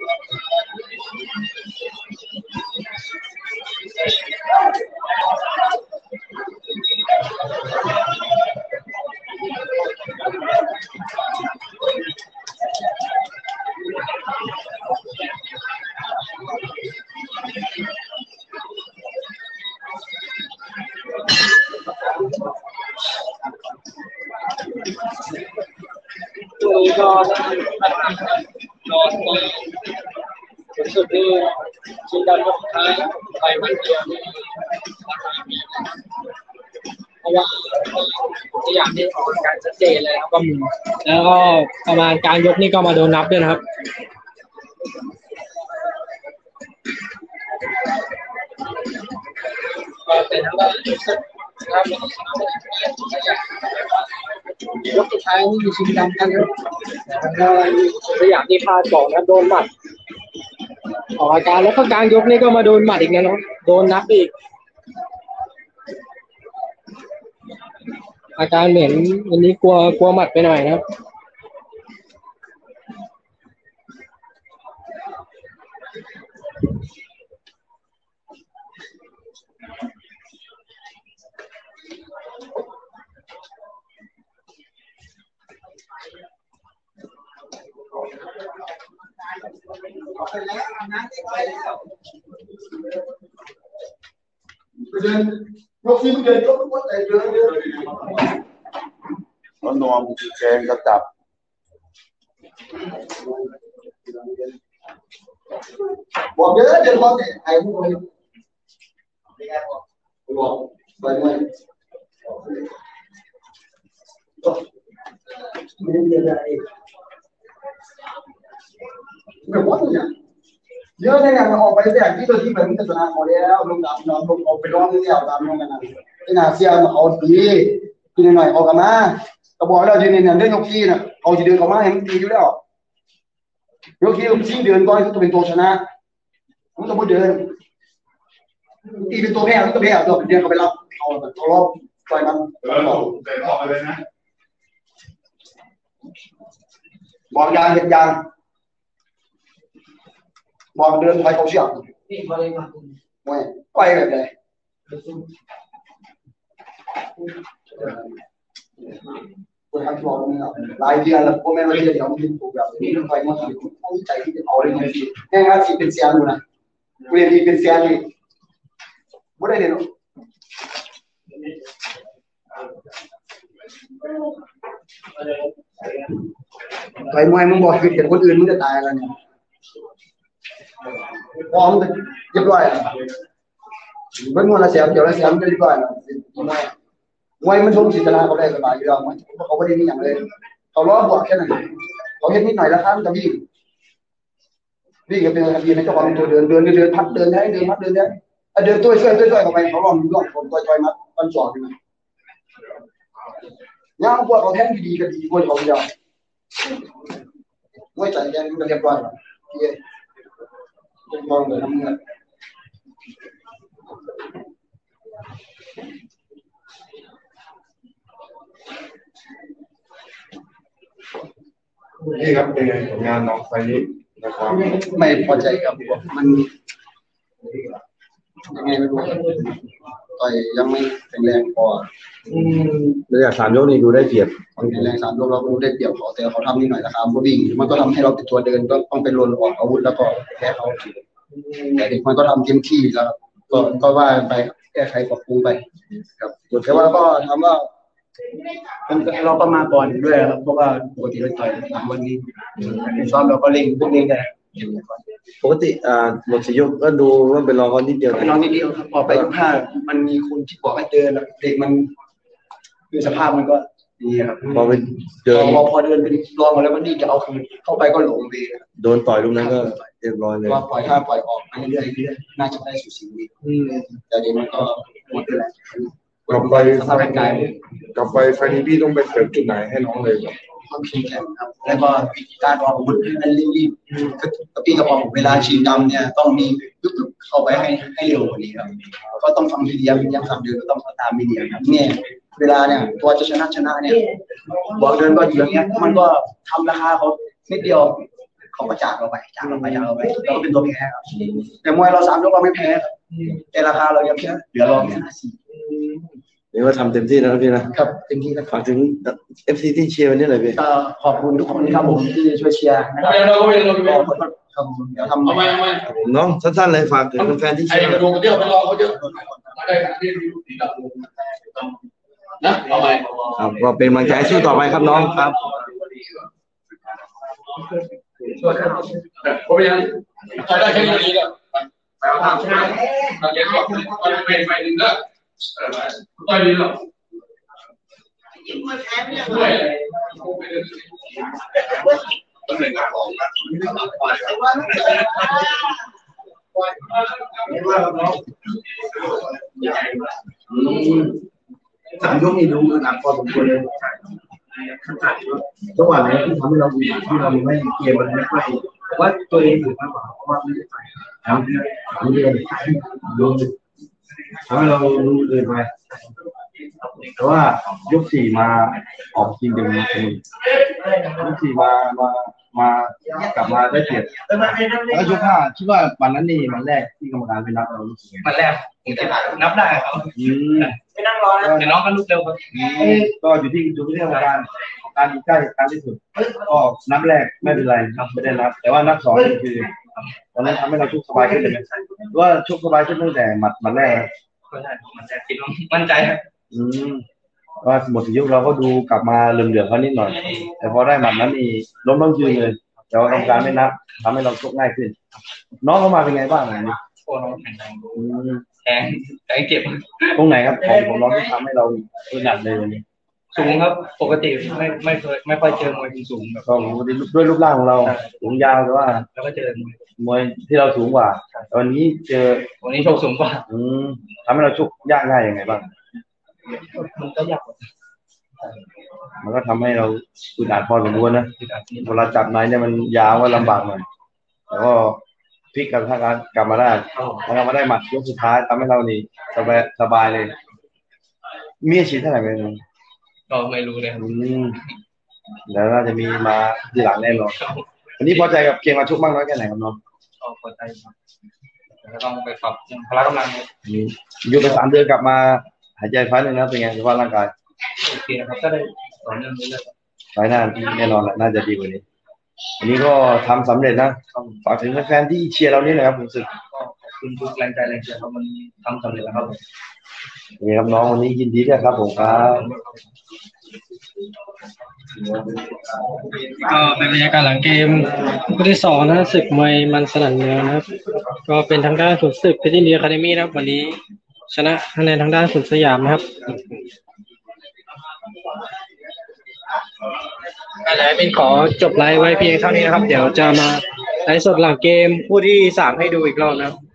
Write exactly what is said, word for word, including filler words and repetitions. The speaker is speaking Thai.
ตัวนี้ก็นอนก็สูงสุดที่ชิงดำก็สุดท้ายไปมันเดียวเพราะว่าตัวอย่างที่ออกการชัดเจนเลยครับก็มีแล้วก็ประมาณการยกนี่ก็มาโดนนับด้วยนะครับก็เป็นทั้งว่ายกสุดท้ายนี่มีชิงดำกันครับแล้วตัวอย่างที่พลาดก่อนนะโดนหมัดออกอาการแล้วก็กลางยกนี่ก็มาโดนหมัดอีกนะเนาะโดนนับอีกอาการเหมือนวันนี้กลัวกลัวหมัดไปหน่อยนะครับเดินยกที่มันเดินยกวัดใจเดินเดินแล้วนวมแกงกระจับบอกเยอะเดินบอกเนี่ยไอ้พวกนี้บอกไปไหมไม่ได้เรียนอะไรไม่ว่าเนี่ยเยอะเลยเนี่ยมันออกไปแบบที่ตัวที่แบบมันจะชนะเขาแล้วลงดำนอนลงออกไปร้องนี่เอาดำลงกันนะที่นาเซียนเขาดีกินหน่อยออกกันมาก็บอกแล้วยืนเนี่ยเรื่องยกที่น่ะเขาจะเดินเข้ามาเห็นดีอยู่แล้วยกที่ที่เดินก่อนก็เป็นตัวชนะมันต้องพูดเดินตีเป็นตัวแพ้ตัวแพ้ตัวเดินเข้าไปรับเขาตัวรอบปล่อยมันเออเดินออกไปเลยนะบอกยางเห็นยางบอกเดินไปเขาเชื่อนี่มาเลยมาไม่ไปแบบไหนคนทำตัวนี่หลายเดือนแล้วพวกแม่เราเรียนเดี๋ยวมันเป็นตัวแบบนี้เรื่องไปมันต้องใจที่จะเอาเลยมันสิง่ายๆสิเป็นเสียงดูนะเรียนดีเป็นเสียงดีไม่ได้เรียนหรอกไปมวยมึงบอกคือเห็นคนอื่นมึงจะตายแล้วเนี่ยพร้อมเรียบร้อยเมื่อวันละเสียมเดี๋ยวละเสียมก็เรียบร้อยแล้วมวยมวยมันชมศิลปะเขาได้สบายอยู่แล้วมันเขาไม่ได้มีอย่างเลยเขาล้อบวกแค่นั้นเขาเห็นนิดหน่อยแล้วครับจะวิ่งวิ่งก็เป็นการวิ่งในเจ้าของตัวเดินเดินเดินพัดเดินได้เดินพัดเดินได้เดินตัวช่วยช่วยเข้าไปเขาลองลองผมตัวช่วยมัดมันสอนอยู่นะย่างพวกเขาแทงดีก็ดีกว่าเขาเดียวมวยใจแดงมันเรียบร้อยแล้วเย้มองเลยทำเงินนี่ครับเป็นผลงานน้องไฟนี้นะครับไม่พอใจกับมันยังไงไม่รู้ต่อยยังไม่แข็งแรงพอระยะสามยกนี่ดูได้เปรียบแข็งแรงสามยกเราดูได้เปรียบเขาแต่เขาทำนิดหน่อยนะครับเขาวิ่งมันก็ทำให้เราติดตัวเดินก็ต้องเป็นลนออกอาวุธแล้วก็แพ้เขาแต่เด็กมันก็ทำเต็มที่แล้วก็ก็ว่าไปแก้ไขปรับปรุงไปครับแต่ว่าก็ทำว่าเราก็มาก่อนด้วยครับเพราะว่าปกติเราต่อยสามวันนี้ซ้อมเราก็เล่งพวกนี้ได้ปกติอ่าหมดสี่ยกก็ดูว่าเป็นรองเขานิดเดียวรองนิดเดียวครับพอไปยกห้ามันมีคนที่บอกให้เดินเด็กมันคือสภาพมันก็ดีครับพอไปเดินพอพอเดินเป็นรองแล้วมันนี่จะเอาคืนเข้าไปก็หลงดีโดนต่อยลูกนั้นก็เรียบร้อยเลยว่าปล่อยท่าปล่อยออกไปเรื่อยๆเรื่อยๆน่าจะได้สุดสิ่งนี้แต่เดี๋ยวมันก็หมดแล้วกลับไปสภาพร่างกายกลับไปไฟนี้พี่ต้องไปเสริมจุดไหนให้น้องเลยต้องเข้มแข็งครับแล้วก็การวางอาวุธให้รีบๆก็พี่ก็บอกเวลาชิงดำเนี่ยต้องมียุบเข้าไปให้ให้เร็วกว่านี้ครับก็ต้องทำมีเดียมย้ำคำเดิมก็ต้องตามมีเดียครับเนี่ยเวลาเนี่ยตัวจะชนะชนะเนี่ยบอกเดินก็อยู่อย่างเงี้ยมันก็ทำราคาเขานิดเดียวเขเขาก็จากเราไปจากเราไปจากเราไปเราก็เป็นตัวแพ้ครับแต่มวยเราสามยกเราไม่แพ้ครับแต่ราคาเรายังแค่เหลือรองแค่ห้าสี่เรียกว่าทำเต็มที่นะครับพี่นะครับเต็มที่ครับฝากถึงเอฟซีที่เชียร์วันนี้เลยพี่ก็ขอบคุณทุกคนครับผมที่ช่วยเชียร์นะครับก็ขอโทษครับผมเดี๋ยวทำทำไมทำไมน้องสั้นๆเลยฝากถึงแฟนๆที่ไอ้เชียร์กระดูกเยอะไปรอเขาเยอะได้ที่ดีกับนะทำไมครับก็เป็นกำลังใจสู้ต่อไปครับน้องครับผมยังใช้ได้แค่นี้แล้วไปเอาทางใช่ไหมเราเรียนก่อนเราไปไปหนึ่งแล้วต่อยดีแล้วด้วยต้องเรียนการของสามยกนี่ดูหนักพอสมควรเลยจังหวะไหนที่ทำให้เราดีที่เราไม่เกมมันไม่ค่อยว่าตัวเองถือมากกว่าเพราะว่าไม่ได้ใส่ครับดูเองดูทำให้เรารู้เลยไปแต่ว่ายกสี่มาออกทีมเดียวกันยกสี่มามามากลับมาได้เปรียบแล้วยกห้าคิดว่าวันนั้นนี่มันแรกที่กรรมการไปนับเรารู้สึกไงมันแรกผมจะนับได้ครับอืมไม่นั่งรอนะเดี๋ยวน้องก็ลุกเร็วครับก็อยู่ที่อยู่ที่กรรมการการใกล้การที่สุดก็นับแรกไม่เป็นไรครับไม่ได้นับ แต่ว่านับสองนี่คือตอนนั้นทำให้เราชุกสบายขึ้นเลยว่าชุกสบายขึ้นตั้งแต่หมัดหมัดแรกก็ได้มันจะคิดว่ามั่นใจครับอืมว่าหมดยุคเราก็ดูกลับมาเหลื่อมๆเขานิดหน่อย แต่พอได้หมัดนั้นนี่ล้มต้องยืนเลย แต่ว่ากรรมการไม่นับทำให้เราชกง่ายขึ้น น้องเขามาเป็นไงบ้างอันนี้โอ้น้องแข็งแรงอืมแข็งแข็งเก็บตรงไหนครับของของน้องที่ทำให้เราอึดอัดเลยวันนี้สูงครับปกติไม่ไม่เคยไม่ค่อยเจอมวยสูงแบบก็ด้วยรูปร่างของเราสูงยาวแต่ว่าแล้วก็เจอมวยที่เราสูงกว่าตอนนี้เจอวันนี้โชคสูงกว่าอืมทำให้เราชกยากง่ายยังไงบ้างมันก็ยากมันก็ทำให้เราอึดอัดพอสมควรนะเวลาจับไหนเนี่ยมันยาวว่าลำบากหน่อยแต่ก็พลิกกับทางการกลับมาได้แล้วก็มาได้หมัดยกสุดท้ายทำให้เรานี่สบายสบายเลยมีอาชีพเท่าไหร่ไหมน้องก็ไม่รู้เลยครับอืมแล้วน่าจะมีมาทีหลังแน่นอนวันนี้พอใจกับเกมมาชกมากน้อยแค่ไหนครับน้องก็พอใจครับแล้วต้องไปปรับพละกำลังอืมอยู่ไปสามเดือนกลับมาหายใจพักหนึ่งนะเป็นไงสภาพร่างกายโอเคครับก็ได้ต่อเนื่องเรื่อยไฟหน้าแน่นอนแหละน่าจะดีกว่านี้อันนี้ก็ทำสำเร็จนะฝากถึงแฟนๆที่เชียร์เรานี่นะครับผมรู้สึกๆก็ขอบคุณทุกแรงใจแรงเชียร์ครับมันทำสำเร็จแล้วครับนี่ครับน้องวันนี้ยินดีด้วยครับผมครับก็เป็นบรรยากาศหลังเกมคู่ที่สองนะศึกมวยมันสนั่นเมืองนะครับ ก็เป็นทางด้านขุนศึกเพชรยินดีอะคาเดมี่นะครับวันนี้ชนะคะแนนทางด้านขุนสยามนะครับก็เลยเป็นขอจบไลฟ์ไว้เพียงเท่านี้นะครับ เดี๋ยวจะมาไลฟ์สดหลังเกมคู่ที่สามให้ดูอีกรอบนะครับ